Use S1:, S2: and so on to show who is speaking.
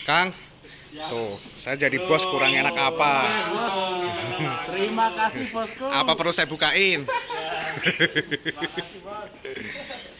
S1: Kang, tuh saya jadi bos kurang enak apa?
S2: Terima kasih bosku.
S1: Apa perlu saya bukain?